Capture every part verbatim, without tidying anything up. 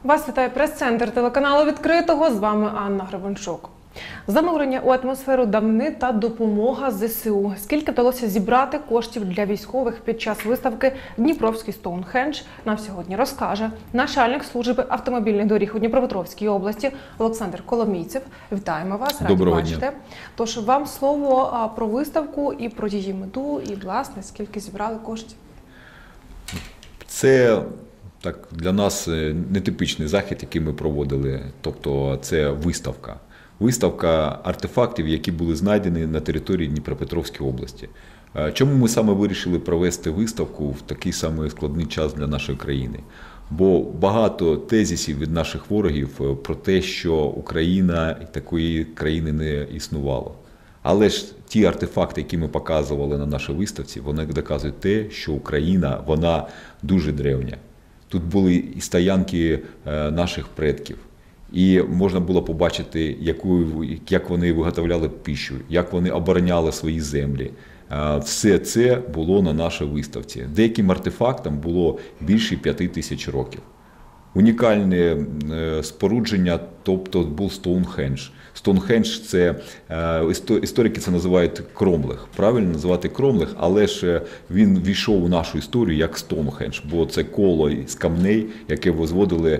Вас вітає прес-центр телеканалу «Відкритого». З вами Анна Гребенчук. Занурення у атмосферу давнини та допомога ЗСУ. Скільки вдалося зібрати коштів для військових під час виставки «Дніпровський Стоунхендж» нам сьогодні розкаже начальник служби автомобільних доріг у Дніпропетровській області Олександр Коломійцев. Вітаємо вас, раді бачити. Тож вам слово про виставку і про її мету, і, власне, скільки зібрали коштів. Це так, для нас нетипичний захід, який ми проводили, тобто це виставка. Виставка артефактів, які були знайдені на території Дніпропетровської області. Чому ми саме вирішили провести виставку в такий самий складний час для нашої країни? Бо багато тезисів від наших ворогів про те, що Україна і такої країни не існувало. Але ж ті артефакти, які ми показували на нашій виставці, вони доказують те, що Україна, вона дуже древня. Тут були і стоянки наших предків. І можна було побачити, яку, як вони виготовляли пищу, як вони обороняли свої землі. Все це було на нашій виставці. Деяким артефактам було більше п'яти тисяч років. Унікальне спорудження, тобто був Стоунхендж. Стоунхендж – це, історики це називають Кромлех. Правильно називати Кромлех, але ж він війшов у нашу історію як Стоунхендж, бо це коло з камней, яке возводили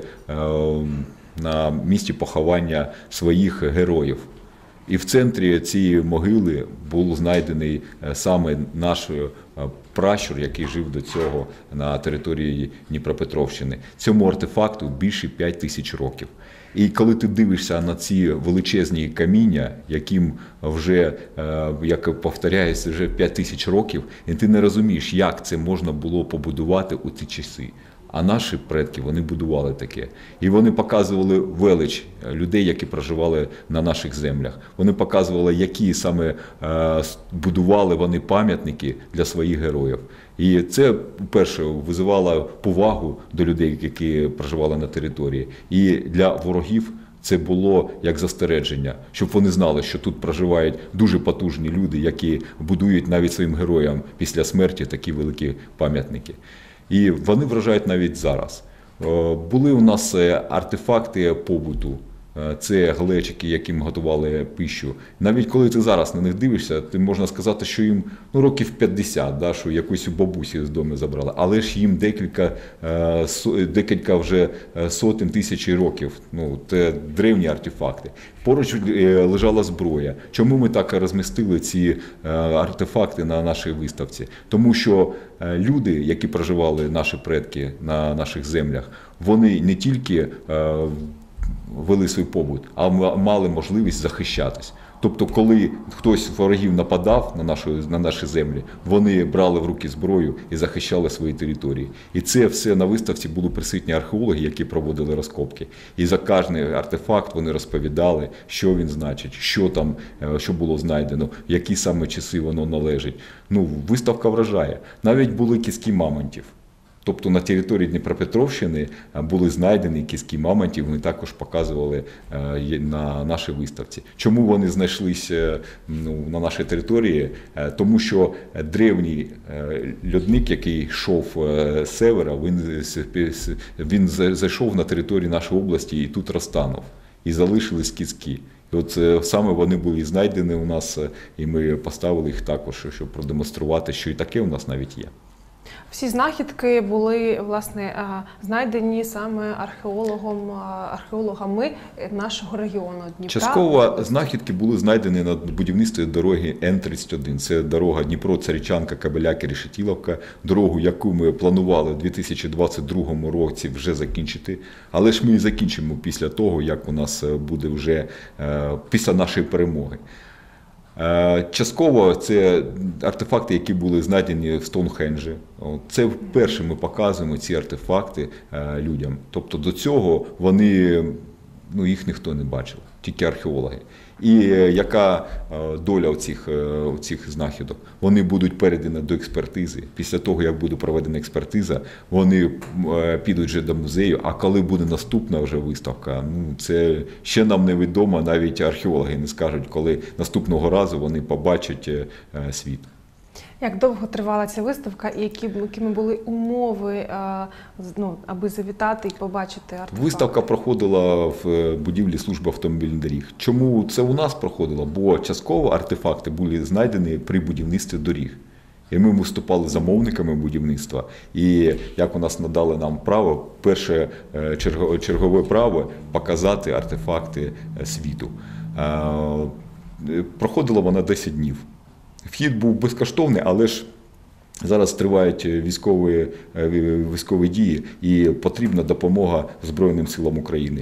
на місці поховання своїх героїв. І в центрі цієї могили був знайдений саме наш пращур, який жив до цього на території Дніпропетровщини. Цьому артефакту більше п'яти тисяч років. І коли ти дивишся на ці величезні каміння, яким вже, як повторяється, вже п'ять тисяч років, і ти не розумієш, як це можна було побудувати у ті часи. А наші предки, вони будували таке. І вони показували велич людей, які проживали на наших землях. Вони показували, які саме будували вони пам'ятники для своїх героїв. І це, перше, визивало повагу до людей, які проживали на території. І для ворогів це було як застереження, щоб вони знали, що тут проживають дуже потужні люди, які будують навіть своїм героям після смерті такі великі пам'ятники. І вони вражають навіть зараз. Були у нас артефакти побуту. Це глечики, яким готували пищу. Навіть коли ти зараз на них дивишся, ти можна сказати, що їм ну, років п'ятдесят, да, що якусь бабусі з дому забрали. Але ж їм декілька, декілька вже сотень тисяч років. Ну, це древні артефакти. Поруч лежала зброя. Чому ми так розмістили ці артефакти на нашій виставці? Тому що люди, які проживали, наші предки на наших землях, вони не тільки вели свій побут, а мали можливість захищатись. Тобто, коли хтось з ворогів нападав на нашу, на наші землі, вони брали в руки зброю і захищали свої території. І це все на виставці були присутні археологи, які проводили розкопки. І за кожний артефакт вони розповідали, що він значить, що там, що було знайдено, в які саме часи воно належить. Ну, виставка вражає. Навіть були кістки мамонтів. Тобто на території Дніпропетровщини були знайдені кістки мамонтів, вони також показували на нашій виставці. Чому вони знайшлися ну, на нашій території? Тому що древній льодник, який йшов з севера, він, він зайшов на територію нашої області і тут розтанув. І залишились кістки. І от саме вони були знайдені у нас, і ми поставили їх також, щоб продемонструвати, що і таке у нас навіть є. Всі знахідки були, власне, знайдені саме археологом, археологами нашого регіону Дніпра. Частково знахідки були знайдені на будівництві дороги Н тридцять один. Це дорога Дніпро-Царичанка-Кабеляки-Решетиловка, дорогу, яку ми планували у дві тисячі двадцять другому році вже закінчити. Але ж ми її закінчимо після того, як у нас буде вже після нашої перемоги. Частково це артефакти, які були знайдені в Стоунхенджі. Це вперше ми показуємо ці артефакти людям. Тобто до цього вони, ну, їх ніхто не бачив, тільки археологи. І яка доля у цих, у цих знахідок? Вони будуть передані до експертизи. Після того, як буде проведена експертиза, вони підуть вже до музею. А коли буде наступна вже виставка, ну, це ще нам невідомо, навіть археологи не скажуть, коли наступного разу вони побачать світ. Як довго тривала ця виставка і які, якими були умови, а, з- ну, аби завітати і побачити артефакти? Виставка проходила в будівлі служби автомобільних доріг. Чому це у нас проходило? Бо частково артефакти були знайдені при будівництві доріг. І ми виступали замовниками будівництва. І як у нас надали нам право, перше е, черго- чергове право показати артефакти е, світу. Е, Проходила вона десять днів. Вхід був безкоштовний, але ж зараз тривають військові, е, військові дії і потрібна допомога Збройним силам України.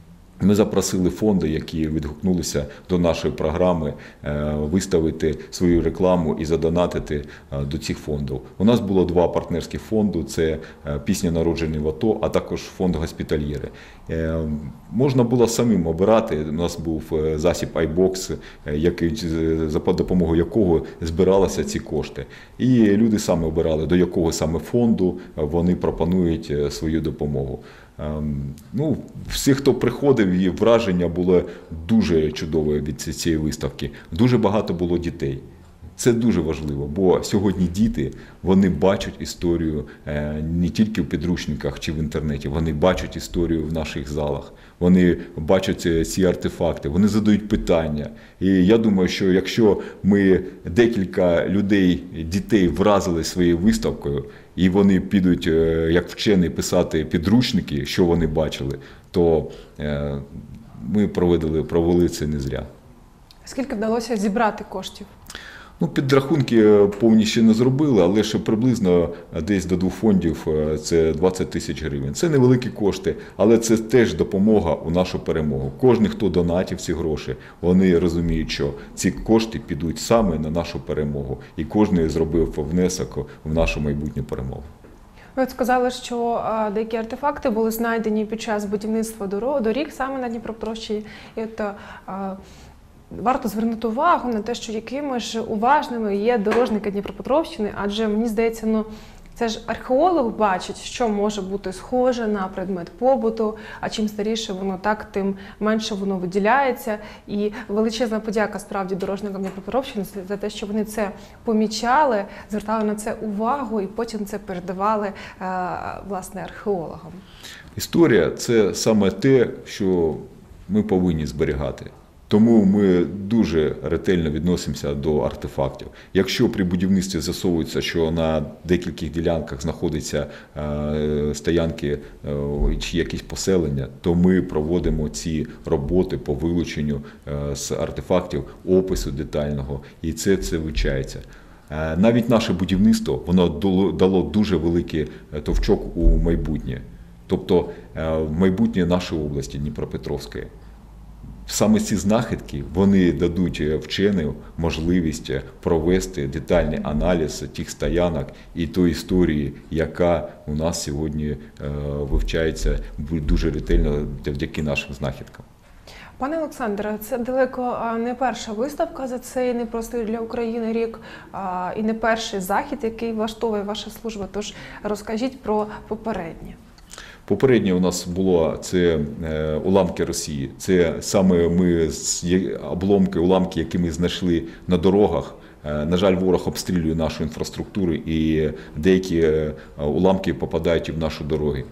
Ми запросили фонди, які відгукнулися до нашої програми, е, виставити свою рекламу і задонатити е, до цих фондів. У нас було два партнерські фонди: це е, «Пісня народження в АТО», а також фонд «Госпітальєри». Е, Можна було самим обирати. У нас був е, засіб айбокс, е, який, за допомогою якого збиралися ці кошти. І люди самі обирали, до якого саме фонду вони пропонують е, свою допомогу. Ем, Ну, всі, хто приходив, і враження було дуже чудове від ці- цієї виставки. Дуже багато було дітей. Це дуже важливо, бо сьогодні діти, вони бачать історію е, не тільки в підручниках чи в інтернеті, вони бачать історію в наших залах, вони бачать е, ці артефакти, вони задають питання. І я думаю, що якщо ми декілька людей, дітей вразили своєю виставкою, і вони підуть, е, як вчені, писати підручники, що вони бачили, то е, ми провели, провели це не зря. Скільки вдалося зібрати коштів? Ну, підрахунки повні ще не зробили, але ще приблизно десь до двох фондів це двадцять тисяч гривень. Це невеликі кошти, але це теж допомога у нашу перемогу. Кожен, хто донатив ці гроші, вони розуміють, що ці кошти підуть саме на нашу перемогу. І кожен зробив внесок в нашу майбутню перемогу. Ви от сказали, що а, деякі артефакти були знайдені під час будівництва доро- доріг саме на Дніпропетровщині. І от, а, варто звернути увагу на те, що якими ж уважними є дорожники Дніпропетровщини, адже мені здається, ну це ж археолог бачить, що може бути схоже на предмет побуту, а чим старіше воно так, тим менше воно виділяється. І величезна подяка справді дорожникам Дніпропетровщини за те, що вони це помічали, звертали на це увагу і потім це передавали е, власне археологам. Історія – це саме те, що ми повинні зберігати. Тому ми дуже ретельно відносимося до артефактів. Якщо при будівництві з'ясовується, що на декількох ділянках знаходяться е, стоянки е, чи якісь поселення, то ми проводимо ці роботи по вилученню е, з артефактів, опису детального, і це, це вивчається. Е, навіть наше будівництво, воно дало, дало дуже великий товчок у майбутнє, тобто е, в майбутнє нашої області Дніпропетровської. Саме ці знахідки, вони дадуть вченим можливість провести детальний аналіз тих стоянок і тої історії, яка у нас сьогодні вивчається дуже ретельно завдяки нашим знахідкам. Пане Олександре, це далеко не перша виставка за цей непростий для України рік і не перший захід, який влаштовує ваша служба, тож розкажіть про попереднє. Попереднє у нас було це е, уламки Росії. Це саме ми з є- обломки, уламки, які ми знайшли на дорогах. Е, на жаль, ворог обстрілює нашу інфраструктуру, і деякі е, уламки попадають і в наші дороги.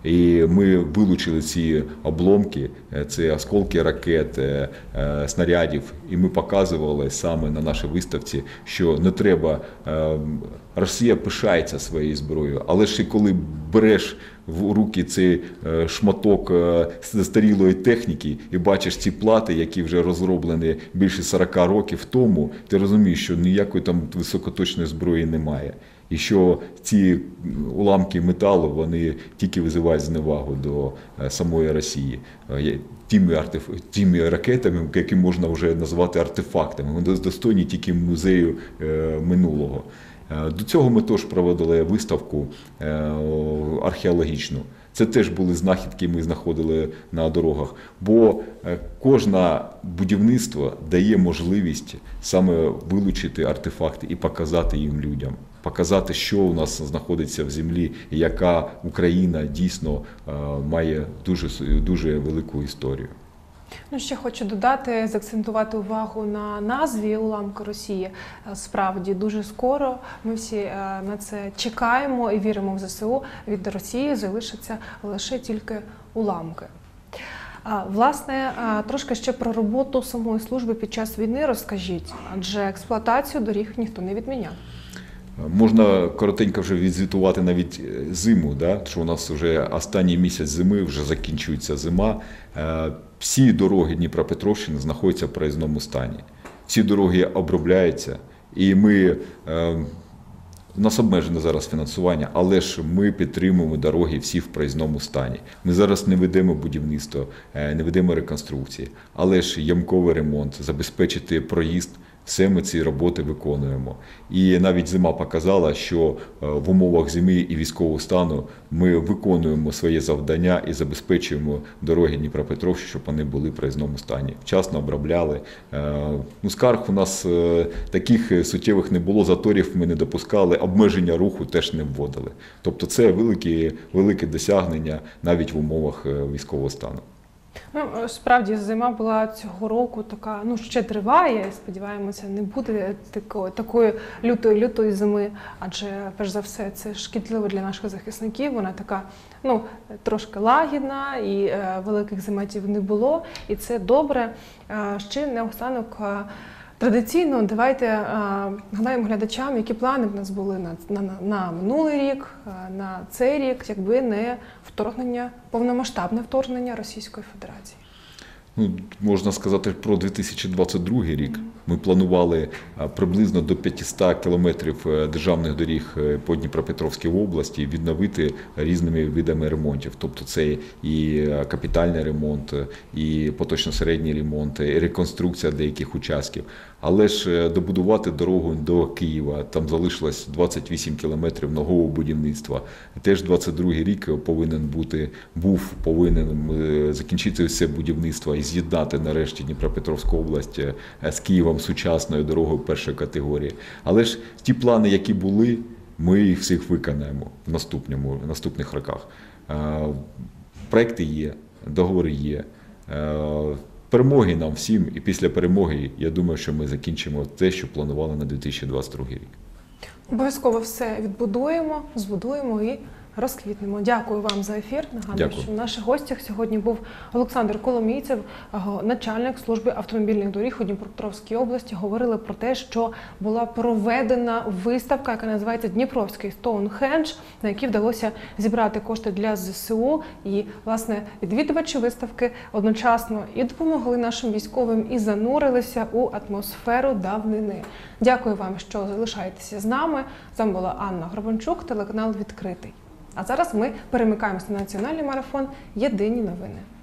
І ми вилучили ці обломки, е, це осколки ракет, е, е, снарядів, і ми показували саме на нашій виставці, що не треба, е, Росія пишається своєю зброєю, але ж і коли береш в руки цей е, шматок е, застарілої техніки і бачиш ці плати, які вже розроблені більше сорока років тому, ти розумієш, що ніякої там високоточної зброї немає. І що ці уламки металу, вони тільки визивають зневагу до е, самої Росії. Е, Тими, артеф... тими ракетами, які можна вже назвати артефактами, вони достойні тільки музею е, минулого. Е, До цього ми теж проводили виставку е, археологічну. Це теж були знахідки, ми знаходили на дорогах. Бо е, кожне будівництво дає можливість саме вилучити артефакти і показати їм людям. Показати, що у нас знаходиться в землі і яка Україна дійсно е, має дуже, дуже велику історію. Ну, ще хочу додати, заакцентувати увагу на назві «Уламки Росії». Справді, дуже скоро ми всі е, на це чекаємо і віримо в ЗСУ. Від Росії залишаться лише тільки уламки. А, Власне, а, трошки ще про роботу самої служби під час війни розкажіть, адже експлуатацію доріг ніхто не відміняв. Можна коротенько вже відзвітувати навіть зиму, да? Що у нас вже останній місяць зими, вже закінчується зима. Е, Всі дороги Дніпропетровщини знаходяться в проїзному стані. Всі дороги обробляються, і ми, е, у нас обмежене зараз фінансування, але ж ми підтримуємо дороги всі в проїзному стані. Ми зараз не ведемо будівництво, е, не ведемо реконструкції, але ж ямковий ремонт, забезпечити проїзд. Все ми ці роботи виконуємо. І навіть зима показала, що в умовах зими і військового стану ми виконуємо своє завдання і забезпечуємо дороги Дніпропетровщини, щоб вони були в проїзному стані. Вчасно обробляли. Ну, скарг у нас таких суттєвих не було, заторів ми не допускали, обмеження руху теж не вводили. Тобто це велике, велике досягнення навіть в умовах військового стану. Ну, справді, зима була цього року така, ну, ще триває, сподіваємося, не буде такої, такої лютої, лютої зими, адже, перш за все, це шкідливо для наших захисників, вона така, ну, трошки лагідна, і е, великих заметів не було, і це добре. Е, ще наостанок, е, традиційно, давайте е, нагадаємо глядачам, які плани в нас були на, на, на минулий рік, е, на цей рік, якби не вторгнення, повномасштабне вторгнення Російської Федерації. Ну, можна сказати про дві тисячі двадцять другий рік. Ми планували приблизно до п'ятсот кілометрів державних доріг по Дніпропетровській області відновити різними видами ремонтів. Тобто це і капітальний ремонт, і поточно-середній ремонт, і реконструкція деяких участків. Але ж добудувати дорогу до Києва, там залишилось двадцять вісім кілометрів нового будівництва. Теж двадцять другий рік повинен бути, був повинен закінчити все будівництво і з'єднати нарешті Дніпропетровську область з Києвом сучасною дорогою першої категорії. Але ж ті плани, які були, ми їх всіх виконаємо в наступному, в наступних роках. Проекти є, договори є. Перемоги нам всім, і після перемоги, я думаю, що ми закінчимо те, що планували на дві тисячі двадцять другий рік. Обов'язково все відбудуємо, збудуємо і розквітнемо. Дякую вам за ефір. Нагадую, Дякую. що в наших гостях сьогодні був Олександр Коломійцев, начальник служби автомобільних доріг у Дніпропетровській області. Говорили про те, що була проведена виставка, яка називається «Дніпровський Стоунхендж», на якій вдалося зібрати кошти для ЗСУ. І, власне, відвідувачі виставки одночасно і допомогли нашим військовим, і занурилися у атмосферу давнини. Дякую вам, що залишаєтеся з нами. З вами була Анна Гребенчук, телеканал «Відкритий». А зараз ми перемикаємося на національний марафон «Єдині новини».